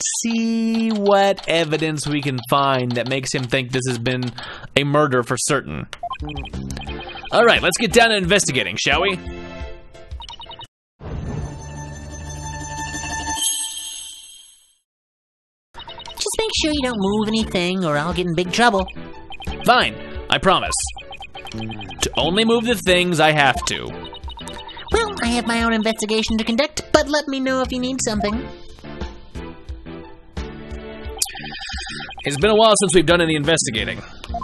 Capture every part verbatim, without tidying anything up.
see what evidence we can find that makes him think this has been a murder for certain. All right, let's get down to investigating, shall we? Just make sure you don't move anything or I'll get in big trouble. Fine, I promise. To only move the things I have to. Well, I have my own investigation to conduct, but let me know if you need something. It's been a while since we've done any investigating.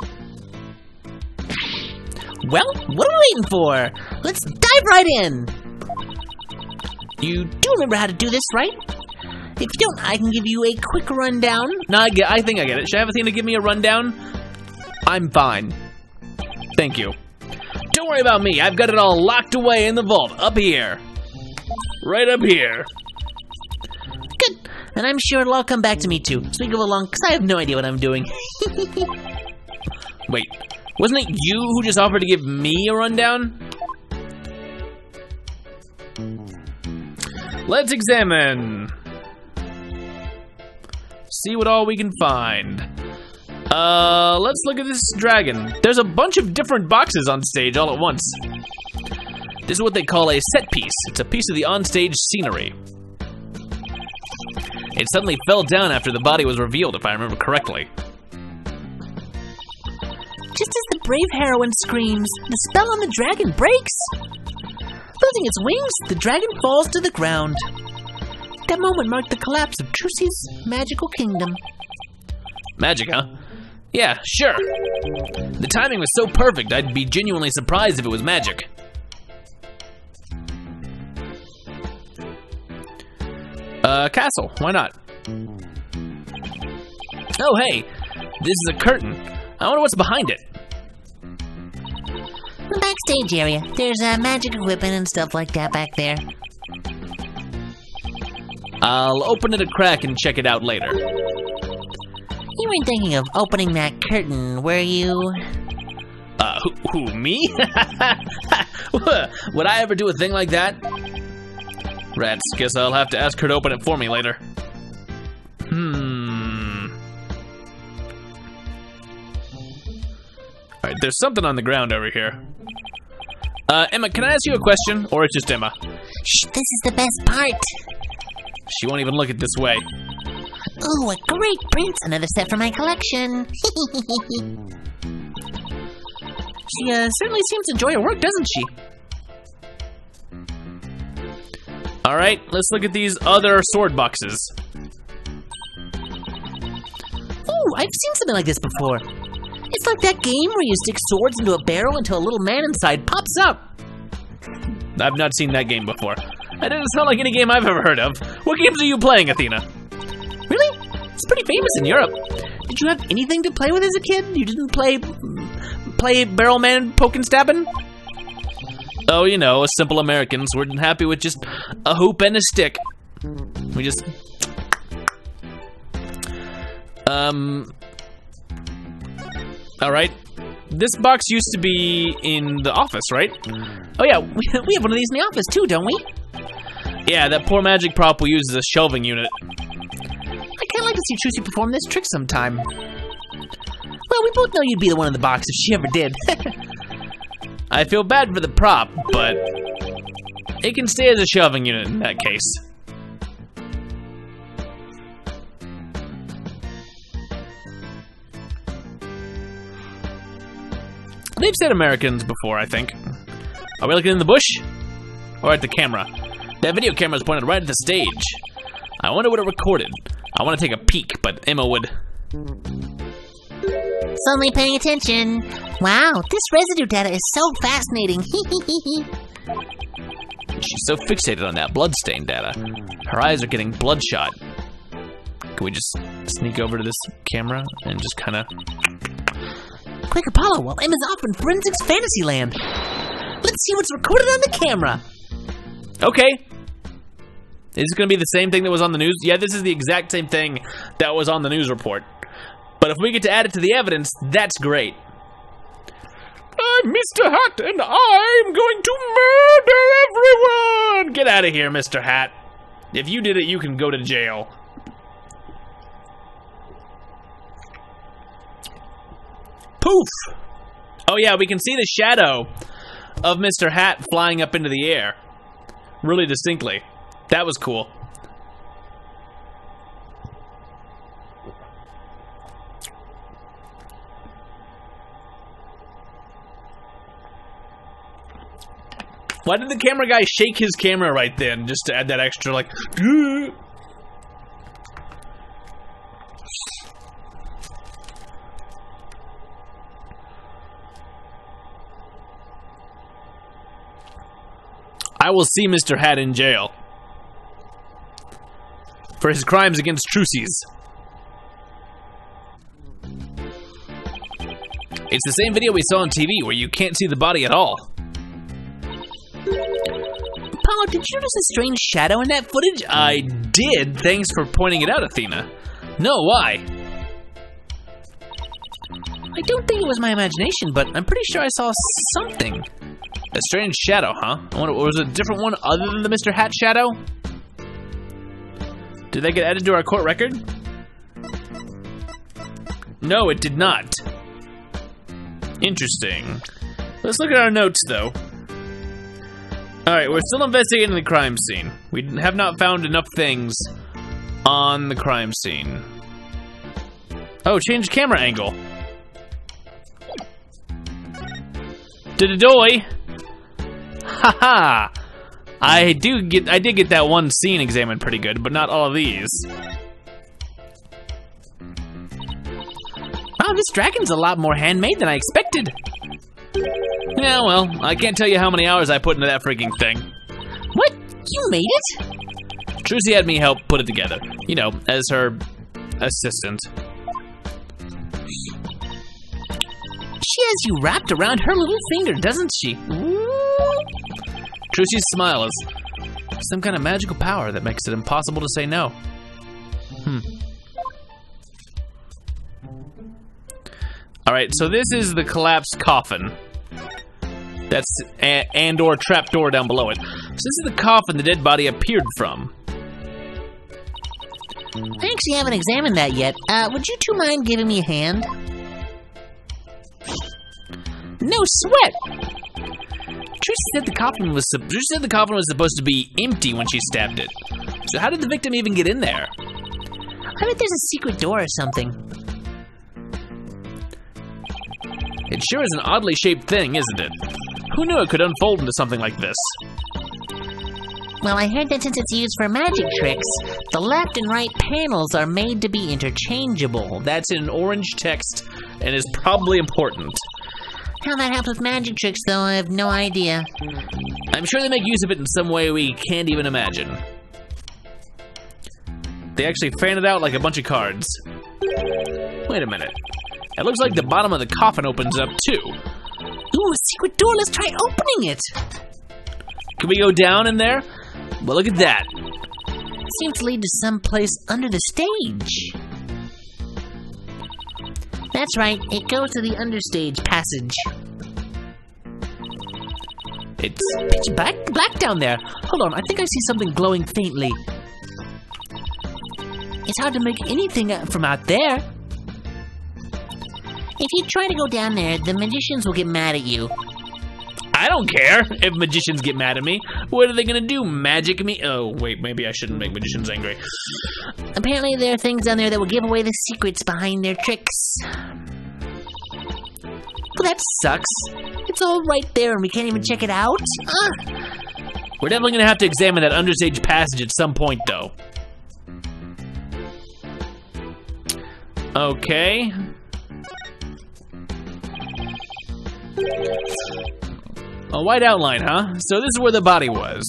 Well, what are we waiting for? Let's dive right in. You do remember how to do this, right? If you don't, I can give you a quick rundown. No, I get. I think I get it. Should I have Athena give me a rundown? I'm fine. Thank you. Don't worry about me. I've got it all locked away in the vault up here. Right up here. Good. And I'm sure it'll all come back to me too, so we go along, because I have no idea what I'm doing. Wait, wasn't it you who just offered to give me a rundown? Let's examine. See what all we can find. Uh, let's look at this dragon. There's a bunch of different boxes on stage all at once. This is what they call a set piece. It's a piece of the onstage scenery. It suddenly fell down after the body was revealed, if I remember correctly. Just as the brave heroine screams, the spell on the dragon breaks. Losing its wings, the dragon falls to the ground. That moment marked the collapse of Trucy's magical kingdom. Magic, huh? Yeah, sure. The timing was so perfect, I'd be genuinely surprised if it was magic. Uh, castle, why not? Oh, hey, this is a curtain. I wonder what's behind it. The backstage area. There's uh, magic equipment and stuff like that back there. I'll open it a crack and check it out later. You weren't thinking of opening that curtain, were you? Uh, who, who me? Would I ever do a thing like that? Rats, guess I'll have to ask her to open it for me later. Hmm. Alright, there's something on the ground over here. Uh, Emma, can I ask you a question? Or it's just Emma? Shh, this is the best part. She won't even look at this way. Ooh, a great print. Another set for my collection. She uh, certainly seems to enjoy her work, doesn't she? Alright, let's look at these other sword boxes. Ooh, I've seen something like this before. It's like that game where you stick swords into a barrel until a little man inside pops up. I've not seen that game before. That doesn't sound like any game I've ever heard of. What games are you playing, Athena? Really? It's pretty famous in Europe. Did you have anything to play with as a kid? You didn't play... play barrel man poking stabbing? Oh, you know, us simple Americans, we're happy with just a hoop and a stick. We just... Um... Alright. This box used to be in the office, right? Oh yeah, we have one of these in the office too, don't we? Yeah, that poor magic prop we use as a shelving unit. I can't like to see Trucy perform this trick sometime. Well, we both know you'd be the one in the box if she ever did. I feel bad for the prop, but it can stay as a shelving unit in that case. They've said Americans before, I think. Are we looking in the bush? Or at the camera? That video camera's pointed right at the stage. I wonder what it recorded. I want to take a peek, but Emma would... Suddenly paying attention. Wow, this residue data is so fascinating. She's so fixated on that bloodstain data. Her eyes are getting bloodshot. Can we just sneak over to this camera and just kind of... Quick, Apollo, while Emma's off in Forensics Fantasyland. Let's see what's recorded on the camera. Okay. Is this going to be the same thing that was on the news? Yeah, this is the exact same thing that was on the news report. But if we get to add it to the evidence, that's great. I'm Mister Hat, and I'm going to murder everyone! Get out of here, Mister Hat. If you did it, you can go to jail. Poof! Oh yeah, we can see the shadow of Mister Hat flying up into the air. Really distinctly. That was cool. Why did the camera guy shake his camera right then, just to add that extra, like, Gah! I will see Mister Hat in jail for his crimes against Trucy's. It's the same video we saw on T V where you can't see the body at all. Apollo, did you notice a strange shadow in that footage? I did. Thanks for pointing it out, Athena. No, why? I don't think it was my imagination, but I'm pretty sure I saw something. A strange shadow, huh? I wonder, was it a different one other than the Mister Hat shadow? Did that get added to our court record? No, it did not. Interesting. Let's look at our notes, though. Alright, we're still investigating the crime scene. We have not found enough things on the crime scene. Oh, change camera angle. Da-da-doy! Haha! I do get, I did get that one scene examined pretty good, but not all of these. Wow, this dragon's a lot more handmade than I expected. Yeah, well, I can't tell you how many hours I put into that freaking thing. What? You made it? Trucy had me help put it together, you know, as her assistant. She has you wrapped around her little finger, doesn't she? Trucy's smile is some kind of magical power that makes it impossible to say no. Hmm. All right, so this is the collapsed coffin. That's a and or trapdoor down below it. So this is the coffin the dead body appeared from. I actually haven't examined that yet. Uh, would you two mind giving me a hand? No sweat. Trucy said the coffin was Trucy said the coffin was supposed to be empty when she stabbed it. So how did the victim even get in there? I bet there's a secret door or something. It sure is an oddly shaped thing, isn't it? Who knew it could unfold into something like this? Well, I heard that since it's used for magic tricks, the left and right panels are made to be interchangeable. That's in orange text and is probably important. How that helps with magic tricks, though, I have no idea. I'm sure they make use of it in some way we can't even imagine. They actually fan it out like a bunch of cards. Wait a minute. It looks like the bottom of the coffin opens up, too. Ooh, a secret door. Let's try opening it. Can we go down in there? Well, look at that. It seems to lead to some place under the stage. That's right. It goes to the understage passage. It's pitch black, black down there. Hold on. I think I see something glowing faintly. It's hard to make anything from out there. If you try to go down there, the magicians will get mad at you. I don't care if magicians get mad at me. What are they gonna do, magic me? Oh, wait, maybe I shouldn't make magicians angry. Apparently there are things down there that will give away the secrets behind their tricks. Well, that sucks. It's all right there and we can't even check it out? Uh. We're definitely gonna have to examine that understage passage at some point, though. Okay. A white outline, huh? So this is where the body was.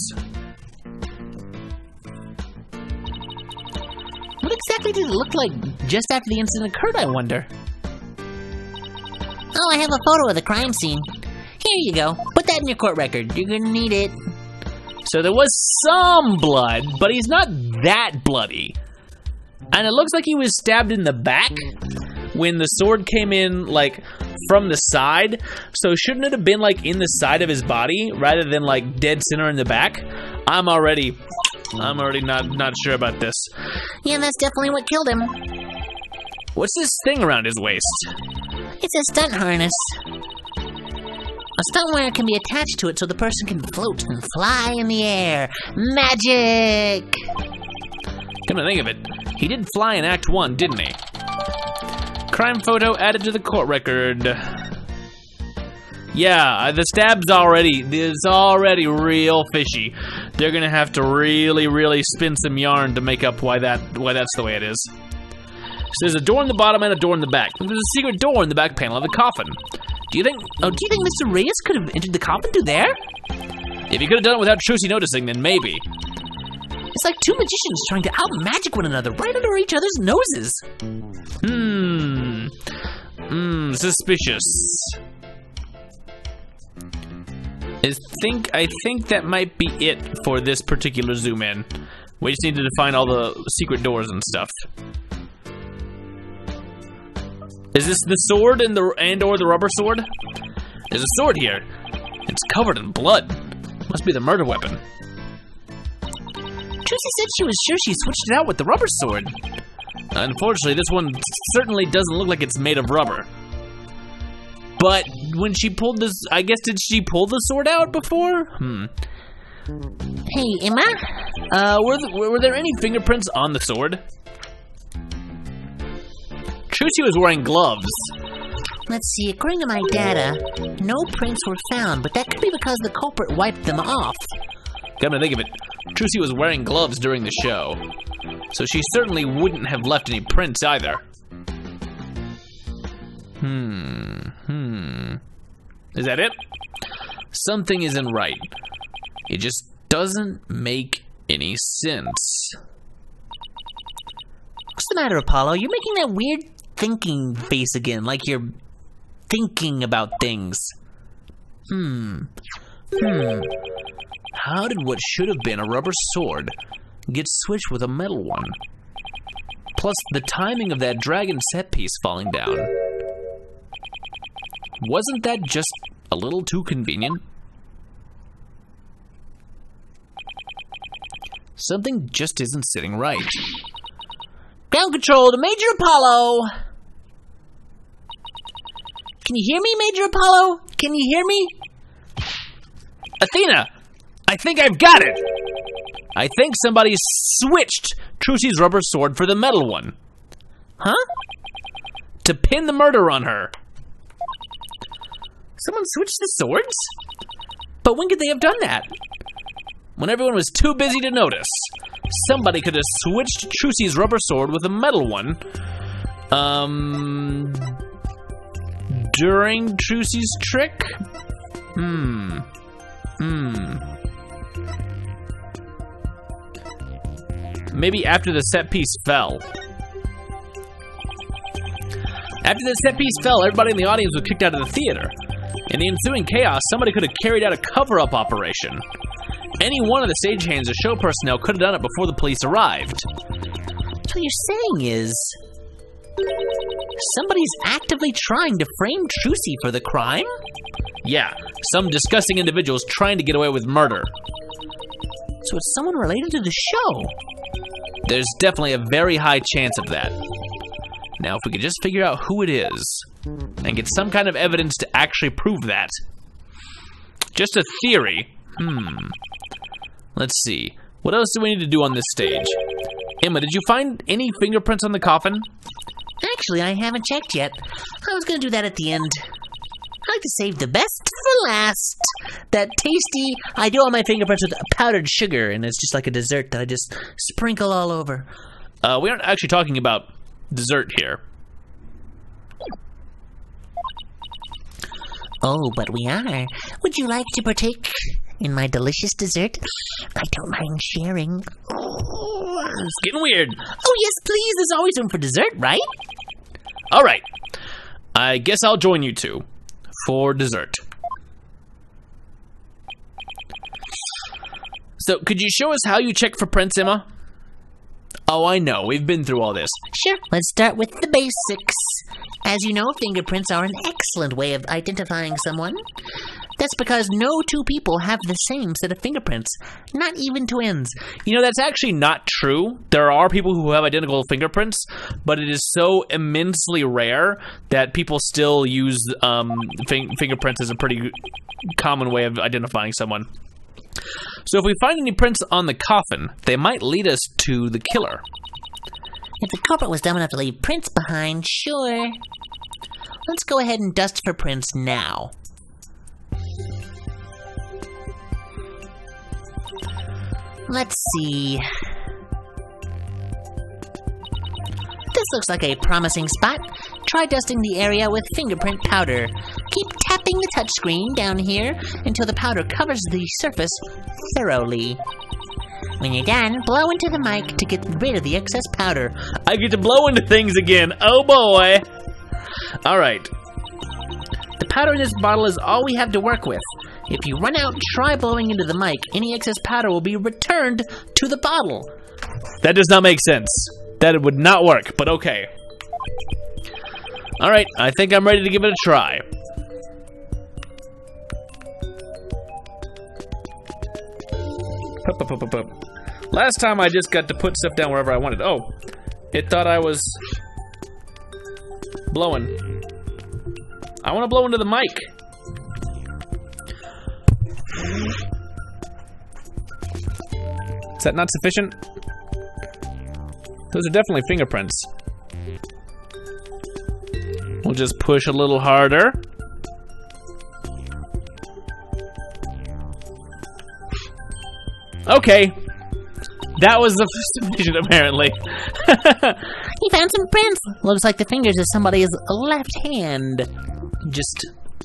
What exactly did it look like just after the incident occurred, I wonder? Oh, I have a photo of the crime scene. Here you go. Put that in your court record. You're gonna need it. So there was some blood, but he's not that bloody. And it looks like he was stabbed in the back when the sword came in, like, from the side. So shouldn't it have been, like, in the side of his body rather than, like, dead center in the back? I'm already, I'm already not, not sure about this. Yeah, that's definitely what killed him. What's this thing around his waist? It's a stunt harness. A stunt wire can be attached to it so the person can float and fly in the air. Magic! Come to think of it, he did fly in Act One, didn't he? Crime photo added to the court record. Yeah, the stab's already, is already real fishy. They're gonna have to really, really spin some yarn to make up why that, why that's the way it is. So there's a door in the bottom and a door in the back. There's a secret door in the back panel of the coffin. Do you think, oh, do you think Mister Reyes could have entered the coffin through there? If he could have done it without Trucy noticing, then maybe. It's like two magicians trying to out-magic one another right under each other's noses. Hmm. Hmm, suspicious. I think, I think that might be it for this particular zoom in. We just need to define all the secret doors and stuff. Is this the sword and the and or the rubber sword? There's a sword here. It's covered in blood. Must be the murder weapon. Trucy said she was sure she switched it out with the rubber sword. Unfortunately, this one certainly doesn't look like it's made of rubber. But when she pulled this, I guess, did she pull the sword out before? Hmm. Hey, Emma? Uh, were, the, were there any fingerprints on the sword? Trucy was wearing gloves. Let's see, according to my data, no prints were found, but that could be because the culprit wiped them off. Come to think of it, Trucy was wearing gloves during the show, so she certainly wouldn't have left any prints either. Hmm, hmm. Is that it? Something isn't right. It just doesn't make any sense. What's the matter, Apollo? You're making that weird thinking face again, like you're thinking about things. Hmm. Hmm. How did what should have been a rubber sword get switched with a metal one? Plus, the timing of that dragon set piece falling down. Wasn't that just a little too convenient? Something just isn't sitting right. Ground control to Major Apollo! Can you hear me, Major Apollo? Can you hear me? Athena! I think I've got it! I think somebody switched Trucy's rubber sword for the metal one. Huh? To pin the murder on her. Someone switched the swords? But when could they have done that? When everyone was too busy to notice. Somebody could have switched Trucy's rubber sword with a metal one. Um... During Trucy's trick? Hmm. Hmm. Maybe after the set piece fell. After the set piece fell, everybody in the audience was kicked out of the theater. In the ensuing chaos, somebody could have carried out a cover-up operation. Any one of the stagehands or show personnel could have done it before the police arrived. So what you're saying is... somebody's actively trying to frame Trucy for the crime? Yeah, some disgusting individuals trying to get away with murder. So it's someone related to the show? There's definitely a very high chance of that. Now, if we could just figure out who it is, and get some kind of evidence to actually prove that. Just a theory. Hmm. Let's see. What else do we need to do on this stage? Emma, did you find any fingerprints on the coffin? Actually, I haven't checked yet. I was gonna do that at the end. I like to save the best for last. That tasty, I do all my fingerprints with powdered sugar, and it's just like a dessert that I just sprinkle all over. Uh, we aren't actually talking about dessert here. Oh, but we are. Would you like to partake in my delicious dessert? I don't mind sharing. It's getting weird. Oh, yes, please. There's always room for dessert, right? All right. I guess I'll join you two for dessert. So, could you show us how you check for prints, Emma? Oh, I know. We've been through all this. Sure. Let's start with the basics. As you know, fingerprints are an excellent way of identifying someone. That's because no two people have the same set of fingerprints, not even twins. You know, that's actually not true. There are people who have identical fingerprints, but it is so immensely rare that people still use um, fin fingerprints as a pretty common way of identifying someone. So if we find any prints on the coffin, they might lead us to the killer. If the culprit was dumb enough to leave prints behind, sure. Let's go ahead and dust for prints now. Let's see. This looks like a promising spot. Try dusting the area with fingerprint powder. Keep tapping the touchscreen down here until the powder covers the surface thoroughly. When you're done, blow into the mic to get rid of the excess powder. I get to blow into things again. Oh boy. All right. The powder in this bottle is all we have to work with. If you run out, try blowing into the mic. Any excess powder will be returned to the bottle. That does not make sense. That would not work, but okay. All right, I think I'm ready to give it a try. Hup, hup, hup, hup, hup. Last time I just got to put stuff down wherever I wanted. Oh, it thought I was blowing. I want to blow into the mic. Is that not sufficient? Those are definitely fingerprints. We'll just push a little harder. Okay. That was sufficient, apparently. He found some prints. Looks like the fingers of somebody's left hand. Just...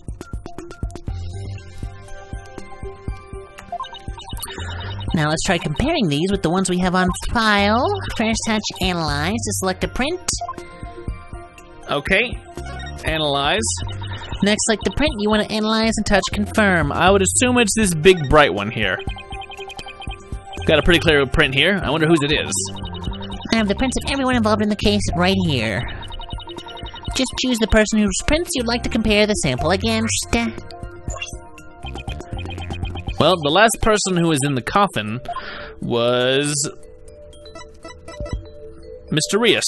Now let's try comparing these with the ones we have on file. First touch analyze to select a print. Okay. Analyze. Next, select the print you want to analyze and touch confirm. I would assume it's this big bright one here. Got a pretty clear print here. I wonder whose it is. I have the prints of everyone involved in the case right here. Just choose the person whose prints you'd like to compare the sample against. Well, the last person who was in the coffin was Mysterious.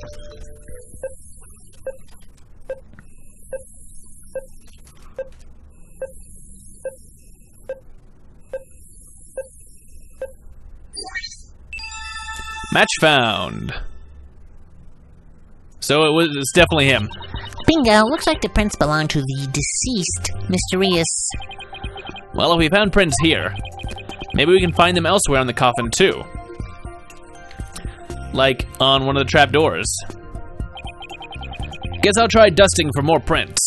Match found. So it was it's definitely him. Bingo, looks like the prints belong to the deceased Mysterious. Well, if we found prints here, maybe we can find them elsewhere on the coffin too. Like on one of the trapdoors. Guess I'll try dusting for more prints.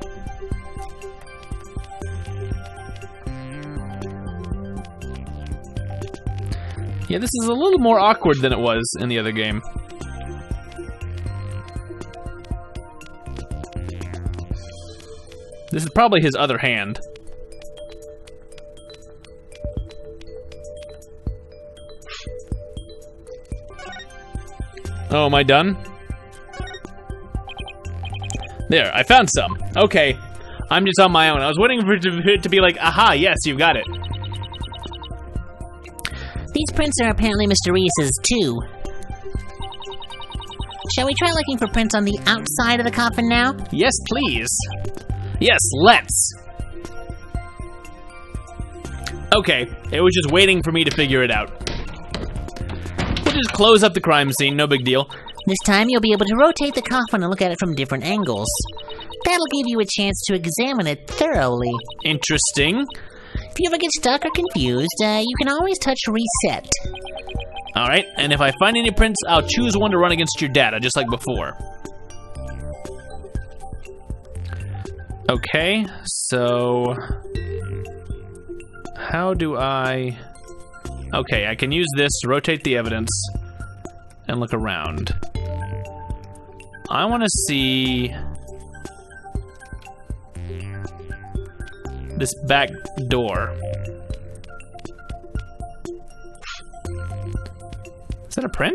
Yeah, this is a little more awkward than it was in the other game. This is probably his other hand. Oh, am I done? There, I found some. Okay, I'm just on my own. I was waiting for it to, to be like, aha, yes, you got it. These prints are apparently Mysterious's too. Shall we try looking for prints on the outside of the coffin now? Yes, please. Yes, let's. Okay, it was just waiting for me to figure it out. We'll just close up the crime scene, no big deal. This time you'll be able to rotate the coffin and look at it from different angles. That'll give you a chance to examine it thoroughly. Interesting. If you ever get stuck or confused, uh, you can always touch reset. Alright, and if I find any prints, I'll choose one to run against your data, just like before. Okay, so... how do I... Okay, I can use this to rotate the evidence and look around. I want to see... this back door. Is that a print?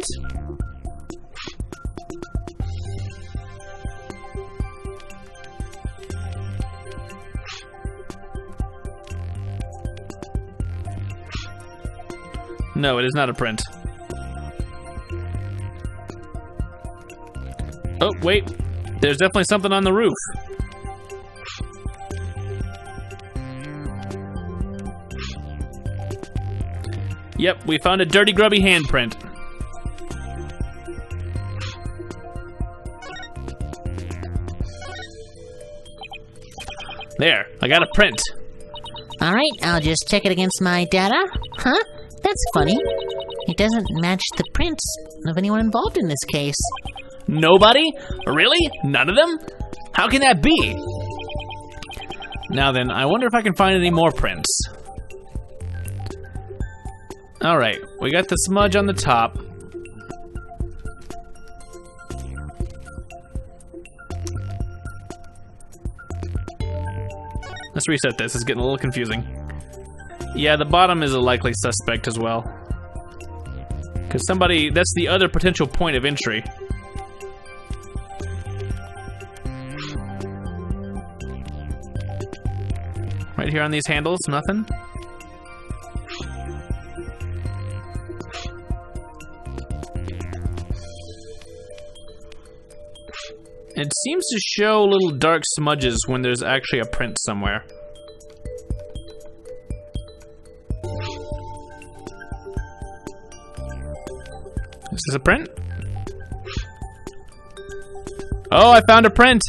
No, it is not a print. Oh, wait. There's definitely something on the roof. Yep, we found a dirty, grubby handprint. There, I got a print. All right, I'll just check it against my data. Huh? That's funny. It doesn't match the prints of anyone involved in this case. Nobody? Really? None of them? How can that be? Now then, I wonder if I can find any more prints. Alright, we got the smudge on the top. Let's reset this, it's getting a little confusing. Yeah, the bottom is a likely suspect as well. Because somebody, that's the other potential point of entry. Right here on these handles, nothing. It seems to show little dark smudges when there's actually a print somewhere. Is this a print? Oh, I found a print!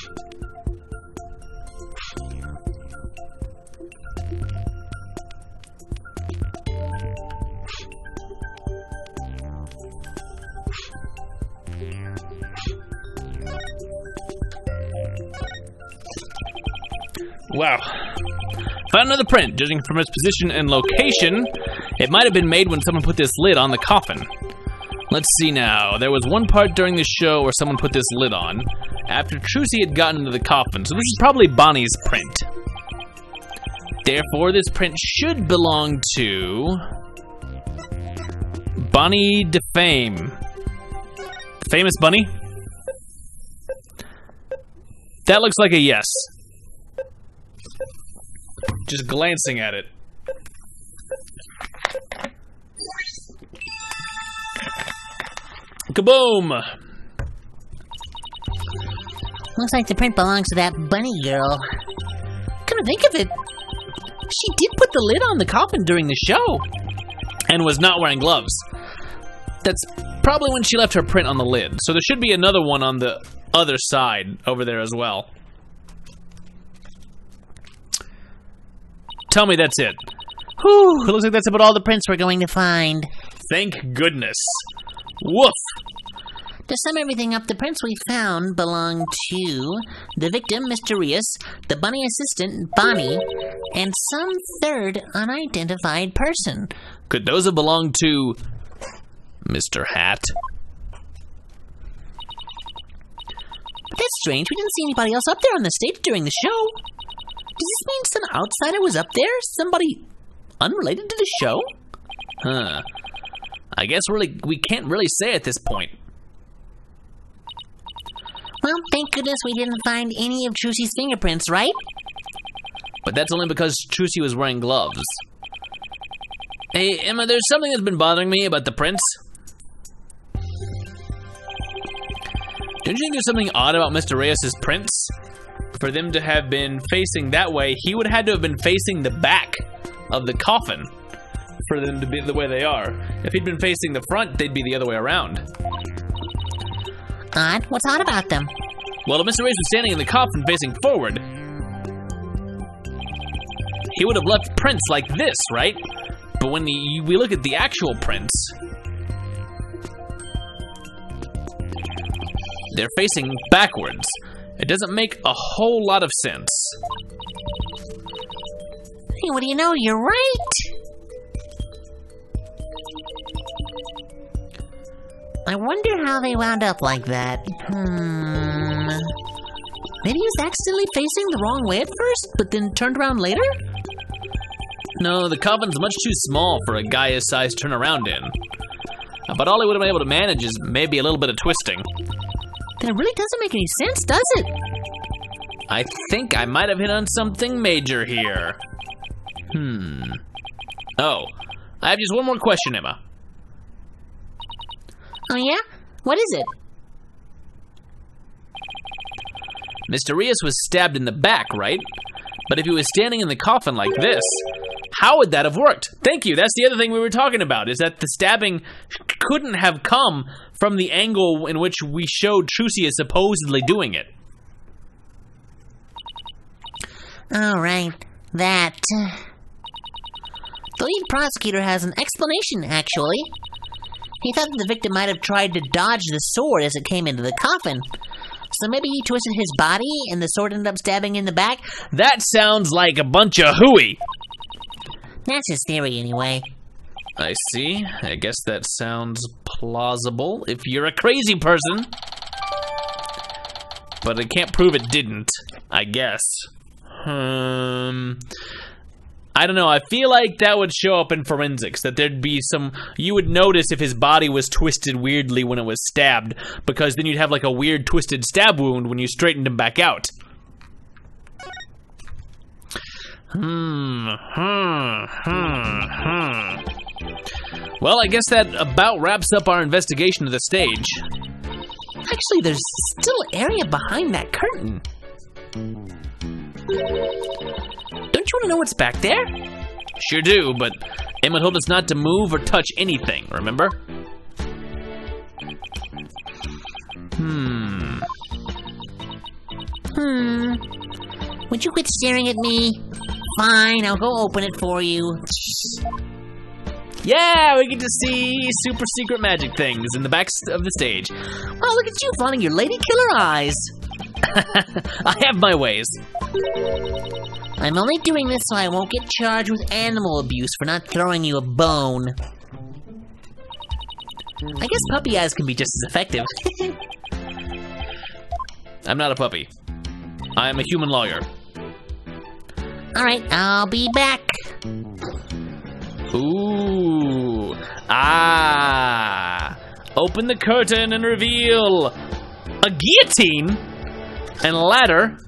Wow. Found another print. Judging from its position and location, it might have been made when someone put this lid on the coffin. Let's see now. There was one part during the show where someone put this lid on after Trucy had gotten into the coffin, so this is probably Bonnie's print. Therefore, this print should belong to Bonnie DeFame. The famous Bunny? That looks like a yes. Just glancing at it. Kaboom! Looks like the print belongs to that bunny girl. Come to think of it, she did put the lid on the coffin during the show. And was not wearing gloves. That's probably when she left her print on the lid. So there should be another one on the other side over there as well. Tell me that's it. Whew, it looks like that's about all the prints we're going to find. Thank goodness. Woof. To sum everything up, the prints we found belong to the victim, Mister Rios, the bunny assistant, Bonnie, and some third unidentified person. Could those have belonged to Mister Hat? But that's strange. We didn't see anybody else up there on the stage during the show. Does this mean some outsider was up there? Somebody unrelated to the show? Huh. I guess really we can't really say at this point. Well, thank goodness we didn't find any of Trucy's fingerprints, right? But that's only because Trucy was wearing gloves. Hey, Emma, there's something that's been bothering me about the prints. Don't you think there's something odd about Mister Rios' prints? For them to have been facing that way, he would have had to have been facing the back of the coffin for them to be the way they are. If he'd been facing the front, they'd be the other way around. Odd? What's odd about them? Well, if Mister Rios was standing in the coffin facing forward, he would have left prints like this, right? But when the, we look at the actual prints, they're facing backwards. It doesn't make a whole lot of sense. Hey, what do you know? You're right. I wonder how they wound up like that. Hmm. Maybe he was accidentally facing the wrong way at first, but then turned around later? No, the coffin's much too small for a guy his size to turn around in. But all he would have been able to manage is maybe a little bit of twisting. Then it really doesn't make any sense, does it? I think I might have hit on something major here. Hmm. Oh, I have just one more question, Emma. Oh yeah? What is it? Mister Rios was stabbed in the back, right? But if he was standing in the coffin like this, how would that have worked? Thank you, that's the other thing we were talking about, is that the stabbing couldn't have come from the angle in which we showed Trucy as supposedly doing it. Alright, that... The lead prosecutor has an explanation, actually. He thought that the victim might have tried to dodge the sword as it came into the coffin. So maybe he twisted his body and the sword ended up stabbing in the back? That sounds like a bunch of hooey. That's his theory, anyway. I see. I guess that sounds plausible if you're a crazy person. But I can't prove it didn't, I guess. Um... I don't know, I feel like that would show up in forensics, that there'd be some, you would notice if his body was twisted weirdly when it was stabbed, because then you'd have like a weird twisted stab wound when you straightened him back out. Hmm, hmm, hmm, hmm. Well, I guess that about wraps up our investigation of the stage. Actually, there's still an area behind that curtain. Don't you want to know what's back there? Sure do, but Emma told us not to move or touch anything, remember? Hmm. Hmm. Would you quit staring at me? Fine, I'll go open it for you. Yeah, we get to see super secret magic things in the back of the stage. Oh, look at you flaunting your lady killer eyes. I have my ways. I'm only doing this so I won't get charged with animal abuse for not throwing you a bone. I guess puppy eyes can be just as effective. I'm not a puppy. I am a human lawyer. Alright, I'll be back. Ooh. Ah. Open the curtain and reveal a guillotine and a ladder.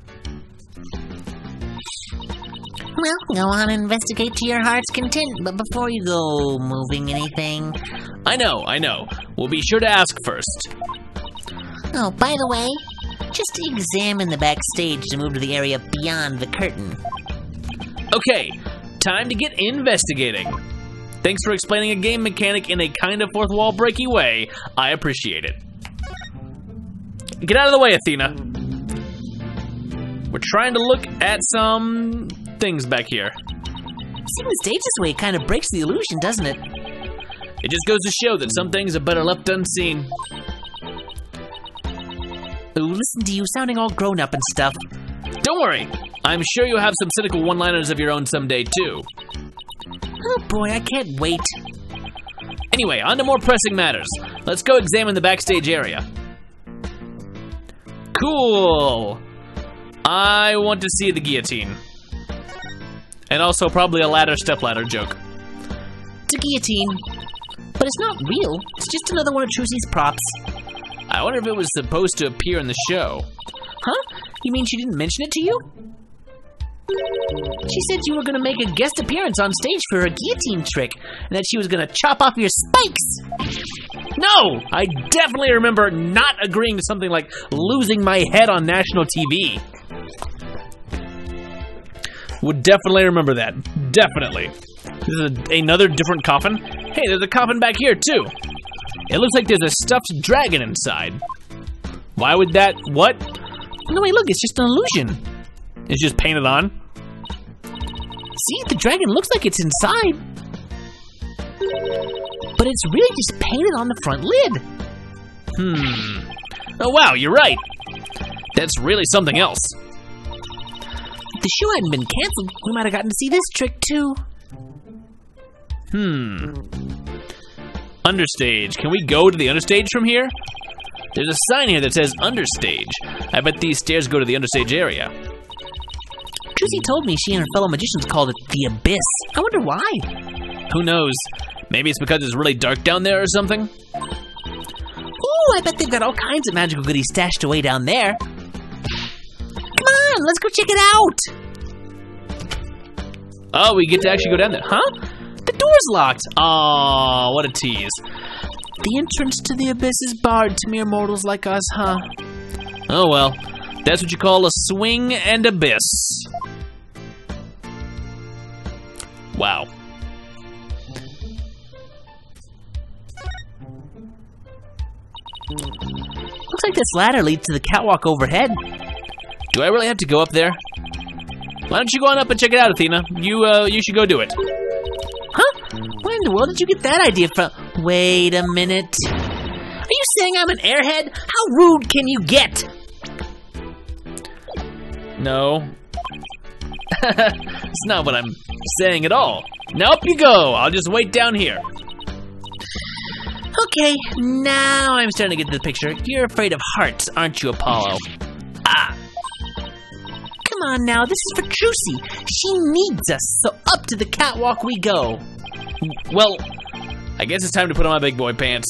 Well, go on and investigate to your heart's content, but before you go moving anything... I know, I know. We'll be sure to ask first. Oh, by the way, just examine the backstage to move to the area beyond the curtain. Okay, time to get investigating. Thanks for explaining a game mechanic in a kind of fourth wall breaky way. I appreciate it. Get out of the way, Athena. We're trying to look at some things back here. Seeing the stage this way kind of breaks the illusion, doesn't it? It just goes to show that some things are better left unseen. Ooh, listen to you sounding all grown up and stuff. Don't worry, I'm sure you'll have some cynical one-liners of your own someday too. Oh boy, I can't wait. Anyway, on to more pressing matters. Let's go examine the backstage area. Cool. I want to see the guillotine. And also probably a ladder stepladder joke. It's a guillotine, but it's not real. It's just another one of Trucy's props. I wonder if it was supposed to appear in the show. Huh? You mean she didn't mention it to you? She said you were gonna make a guest appearance on stage for her guillotine trick, and that she was gonna chop off your spikes. No! I definitely remember not agreeing to something like losing my head on national T V. Would definitely remember that. Definitely. This is a, another different coffin. Hey, there's a coffin back here too. It looks like there's a stuffed dragon inside. Why would that, what? No, wait, look, it's just an illusion. It's just painted on? See, the dragon looks like it's inside. But it's really just painted on the front lid. Hmm. Oh wow, you're right. That's really something else. If the show hadn't been canceled, we might have gotten to see this trick too. Hmm. Understage. Can we go to the understage from here? There's a sign here that says understage. I bet these stairs go to the understage area. Trucy told me she and her fellow magicians called it the Abyss. I wonder why. Who knows? Maybe it's because it's really dark down there or something? Ooh, I bet they've got all kinds of magical goodies stashed away down there. Come on, let's go check it out. Oh, we get to actually go down there, huh? The door's locked. Aw, what a tease. The entrance to the abyss is barred to mere mortals like us, huh? Oh well, that's what you call a swing and abyss. Wow. Looks like this ladder leads to the catwalk overhead. Do I really have to go up there? Why don't you go on up and check it out, Athena? You, uh, you should go do it. Huh? Where in the world did you get that idea from? Wait a minute. Are you saying I'm an airhead? How rude can you get? No. That's not what I'm saying at all. Now up you go. I'll just wait down here. Okay, now I'm starting to get the picture. You're afraid of hearts, aren't you, Apollo? Ah! Come on now, this is for Trucy. She needs us, so up to the catwalk we go. Well, I guess it's time to put on my big boy pants.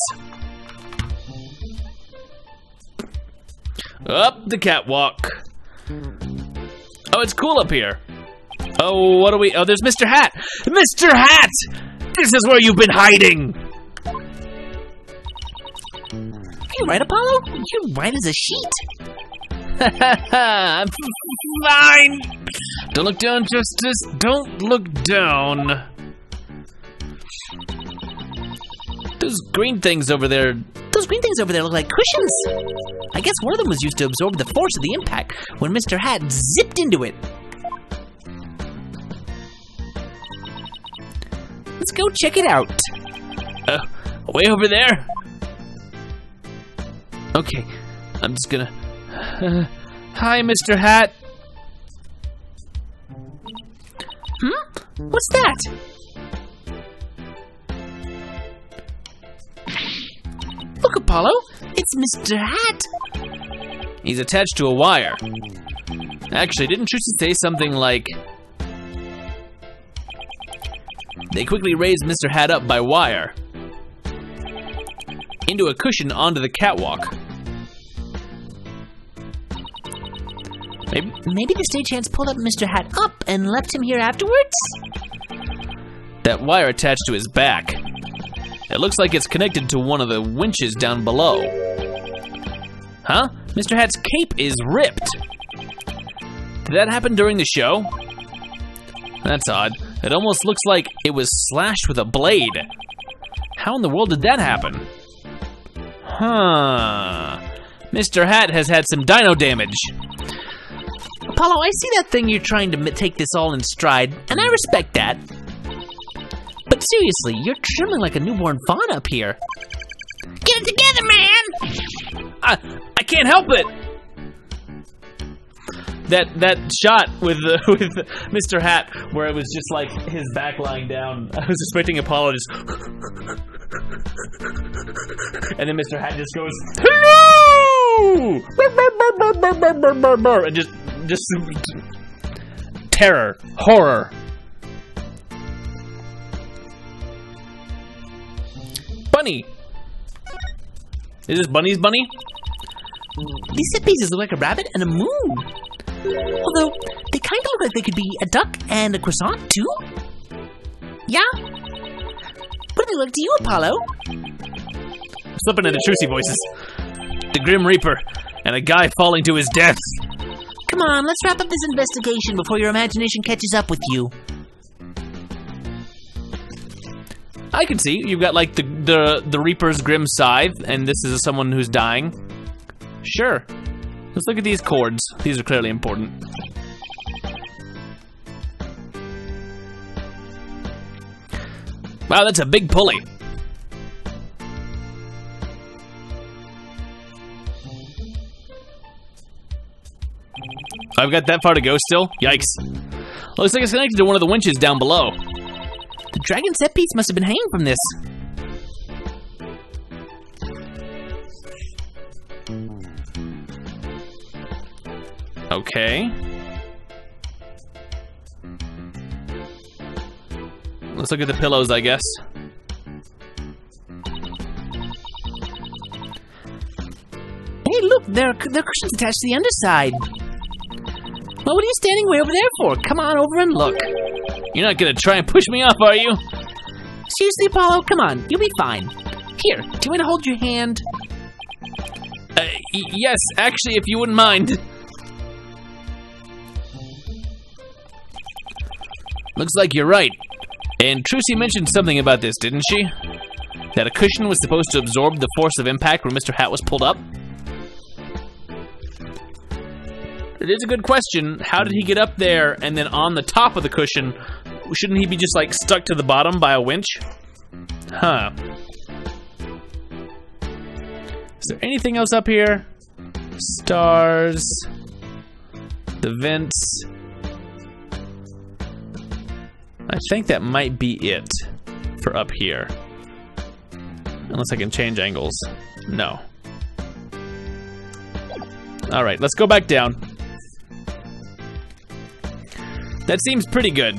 Up the catwalk. Oh, it's cool up here. Oh, what are we? Oh, there's Mister Hat. Mister Hat! This is where you've been hiding. You right, Apollo? You're white as a sheet. I'm fine. Don't look down, Justice. Don't look down. Those green things over there. Those green things over there look like cushions. I guess one of them was used to absorb the force of the impact when Mister Hat zipped into it. Let's go check it out. Uh, way over there? Okay, I'm just gonna... Uh, hi, Mister Hat. Hmm? What's that? Look, Apollo, it's Mister Hat. He's attached to a wire. Actually, didn't Trucy say something like... They quickly raised Mister Hat up by wire into a cushion onto the catwalk. Maybe, maybe the stagehands pulled up Mister Hat up and left him here afterwards? That wire attached to his back. It looks like it's connected to one of the winches down below. Huh? Mister Hat's cape is ripped. Did that happen during the show? That's odd. It almost looks like it was slashed with a blade. How in the world did that happen? Huh. Mister Hat has had some dino damage. Apollo, I see that thing you're trying to take this all in stride, and I respect that. But seriously, you're trembling like a newborn fawn up here. Get it together, man! I, I can't help it! That that shot with the, with Mister Hat, where it was just like his back lying down. I was expecting Apollo just, and then Mister Hat just goes, hello, and just just terror, horror. Bunny. Is this Bunny's bunny? These set pieces look like a rabbit and a moon. Although, they kind of look like they could be a duck and a croissant, too. Yeah? What do they look to you, Apollo? Slipping into Trucy voices. The Grim Reaper and a guy falling to his death. Come on, let's wrap up this investigation before your imagination catches up with you. I can see. You've got like the, the, the Reaper's Grim Scythe, and this is someone who's dying. Sure. Let's look at these chords. These are clearly important. Wow, that's a big pulley. I've got that far to go still? Yikes. Looks like it's connected to one of the winches down below. The dragon set piece must have been hanging from this. Okay. Let's look at the pillows, I guess. Hey, look, there are, there are cushions attached to the underside. Well, what are you standing way over there for? Come on over and look. You're not gonna try and push me off, are you? Seriously, Apollo? Come on, you'll be fine. Here, do you want to hold your hand? Uh, y yes, actually, if you wouldn't mind. Looks like you're right. And Trucy mentioned something about this, didn't she? That a cushion was supposed to absorb the force of impact when Mister Hat was pulled up? It is a good question. How did he get up there and then on the top of the cushion? Shouldn't he be just like stuck to the bottom by a winch? Huh. Is there anything else up here? Stars. The vents. I think that might be it for up here. Unless I can change angles. No. All right, let's go back down. That seems pretty good.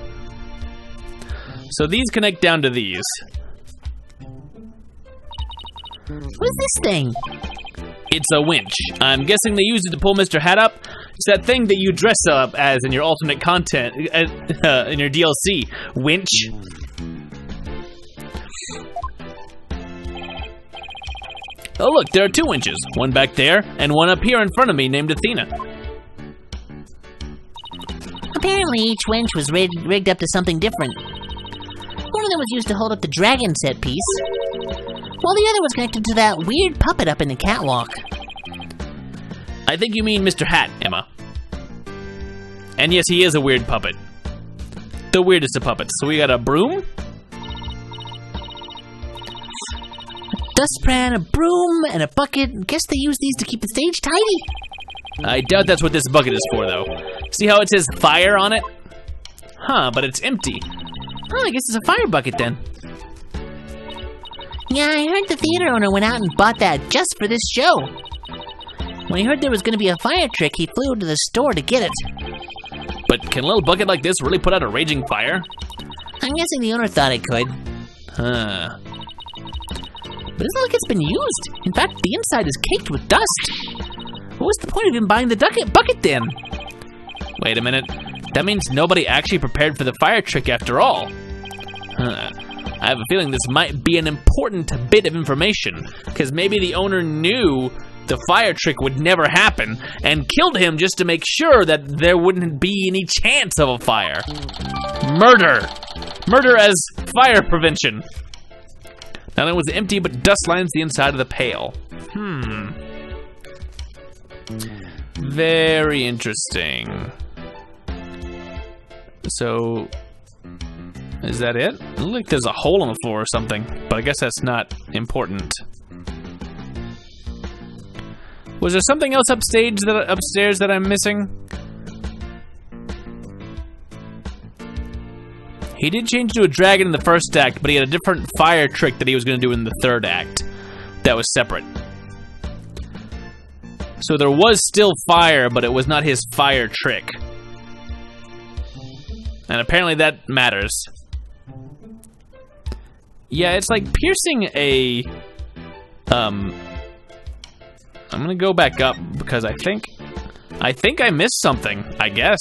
So these connect down to these. What's this thing? It's a winch. I'm guessing they used it to pull Mister Hat up. It's that thing that you dress up as in your alternate content, uh, in your D L C. Winch. Oh look, there are two winches. One back there, and one up here in front of me named Athena. Apparently each winch was rig rigged up to something different. One of them was used to hold up the dragon set piece, while the other was connected to that weird puppet up in the catwalk. I think you mean Mister Hat, Emma. And yes, he is a weird puppet. The weirdest of puppets. So we got a broom? Dustpan, a broom, and a bucket. Guess they use these to keep the stage tidy. I doubt that's what this bucket is for, though. See how it says fire on it? Huh, but it's empty. Oh, I guess it's a fire bucket then. Yeah, I heard the theater owner went out and bought that just for this show. When he heard there was going to be a fire trick, he flew to the store to get it. But can a little bucket like this really put out a raging fire? I'm guessing the owner thought it could. Huh. But it doesn't look like it's been used. In fact, the inside is caked with dust. What was the point of him buying the bucket, bucket then? Wait a minute. That means nobody actually prepared for the fire trick after all. Huh. I have a feeling this might be an important bit of information, because maybe the owner knew the fire trick would never happen and killed him just to make sure that there wouldn't be any chance of a fire. Murder. Murder as fire prevention. Not only was it empty, but dust lines the inside of the pail. Hmm. Very interesting. So, is that it? It looks like there's a hole in the floor or something, but I guess that's not important. Was there something else upstage that upstairs that I'm missing? He did change to a dragon in the first act, but he had a different fire trick that he was going to do in the third act. That was separate. So there was still fire, but it was not his fire trick. And apparently that matters. Yeah, it's like piercing a... Um... I'm gonna go back up because I think... I think I missed something, I guess.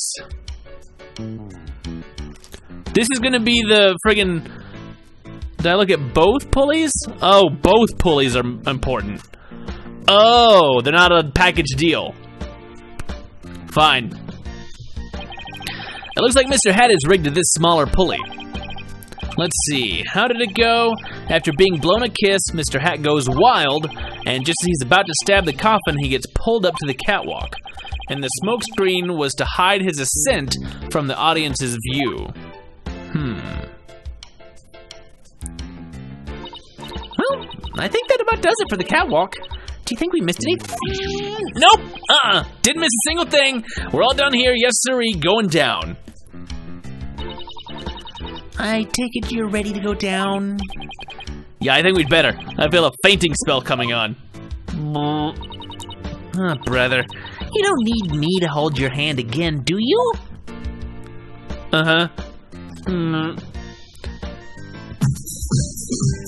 This is gonna be the friggin... Did I look at both pulleys? Oh, both pulleys are important. Oh, they're not a package deal. Fine. It looks like Mister Hat is rigged to this smaller pulley. Let's see, how did it go? After being blown a kiss, Mister Hat goes wild, and just as he's about to stab the coffin, he gets pulled up to the catwalk. And the smoke screen was to hide his ascent from the audience's view. Hmm. Well, I think that about does it for the catwalk. Do you think we missed anything? Nope, uh-uh, didn't miss a single thing. We're all done here, yes sirree, going down. I take it you're ready to go down? Yeah, I think we'd better. I feel a fainting spell coming on. Oh, brother, you don't need me to hold your hand again, do you? Uh-huh. Mm.